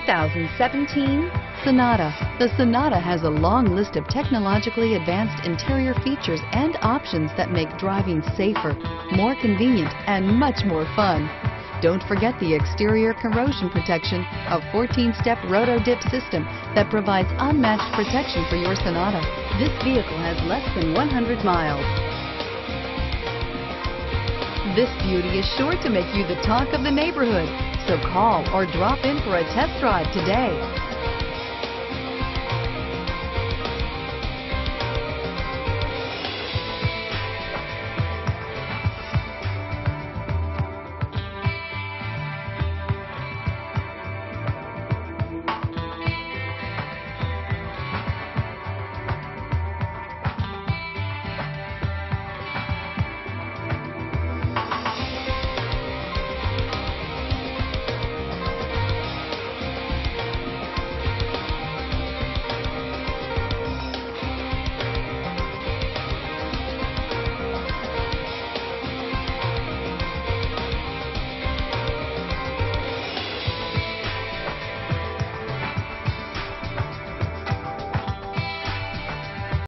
2017 Sonata. The Sonata has a long list of technologically advanced interior features and options that make driving safer, more convenient, and much more fun. Don't forget the exterior corrosion protection, a 14-step roto-dip system that provides unmatched protection for your Sonata. This vehicle has less than 100 miles. This beauty is sure to make you the talk of the neighborhood. So call or drop in for a test drive today.